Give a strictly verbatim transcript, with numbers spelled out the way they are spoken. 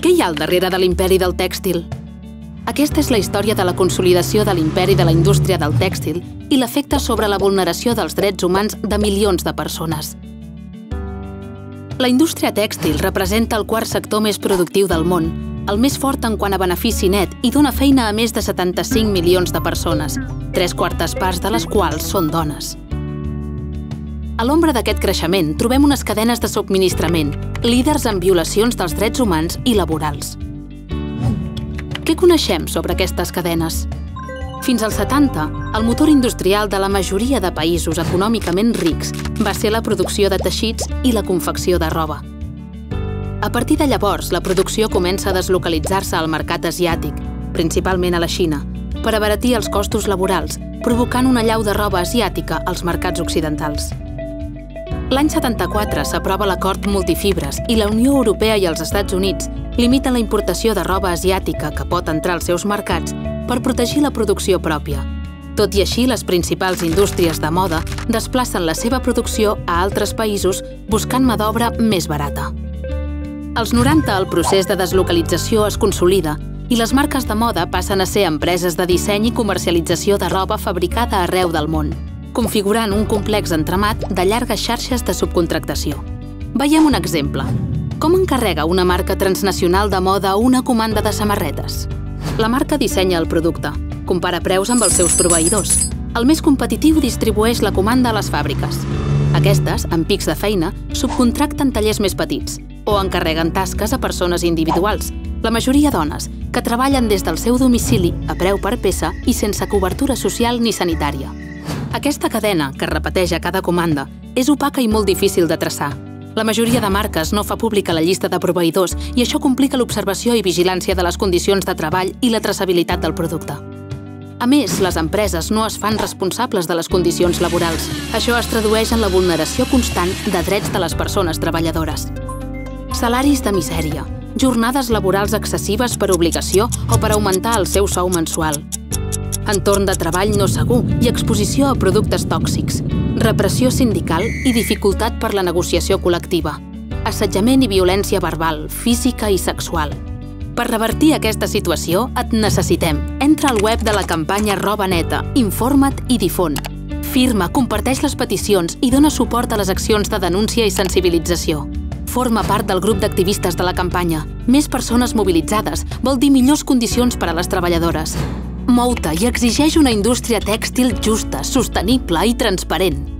Què hi ha al darrere de l'imperi del tèxtil? Aquesta és la història de la consolidació de l'imperi de la indústria del tèxtil i l'efecte sobre la vulneració dels drets humans de milions de persones. La indústria tèxtil representa el quart sector més productiu del món, el més fort en quant a benefici net i dona feina a més de setanta-cinc milions de persones, tres quartes parts de les quals són dones. A l'ombra d'aquest creixement trobem unes cadenes de subministrament, líders en violacions dels drets humans i laborals. Què coneixem sobre aquestes cadenes? Fins als setanta, el motor industrial de la majoria de països econòmicament rics va ser la producció de teixits i la confecció de roba. A partir de llavors, la producció comença a deslocalitzar-se al mercat asiàtic, principalment a la Xina, per abaratir els costos laborals, provocant una allau de roba asiàtica als mercats occidentals. L'any setanta-quatre s'aprova l'acord multifibres i la Unió Europea i els Estats Units limiten la importació de roba asiàtica que pot entrar als seus mercats per protegir la producció pròpia. Tot i així, les principals indústries de moda desplacen la seva producció a altres països buscant mà d'obra més barata. Als noranta, el procés de deslocalització es consolida i les marques de moda passen a ser empreses de disseny i comercialització de roba fabricada arreu del món, configurant un complex entramat de llargues xarxes de subcontractació. Veiem un exemple. Com encarrega una marca transnacional de moda una comanda de samarretes? La marca dissenya el producte, compara preus amb els seus proveïdors. El més competitiu distribueix la comanda a les fàbriques. Aquestes, amb pics de feina, subcontracten tallers més petits o encarreguen tasques a persones individuals, la majoria dones, que treballen des del seu domicili a preu per peça i sense cobertura social ni sanitària. Aquesta cadena, que es repeteix a cada comanda, és opaca i molt difícil de traçar. La majoria de marques no fa pública la llista de proveïdors i això complica l'observació i vigilància de les condicions de treball i la traçabilitat del producte. A més, les empreses no es fan responsables de les condicions laborals. Això es tradueix en la vulneració constant de drets de les persones treballadores. Salaris de misèria, jornades laborals excessives per obligació o per augmentar el seu sou mensual, entorn de treball no segur i exposició a productes tòxics, repressió sindical i dificultat per la negociació col·lectiva, assetjament i violència verbal, física i sexual. Per revertir aquesta situació et necessitem. Entra al web de la campanya Roba Neta, informa't i difon. Firma, comparteix les peticions i dona suport a les accions de denúncia i sensibilització. Forma part del grup d'activistes de la campanya. Més persones mobilitzades vol dir millors condicions per a les treballadores. Mou-te i exigeix una indústria tèxtil justa, sostenible i transparent.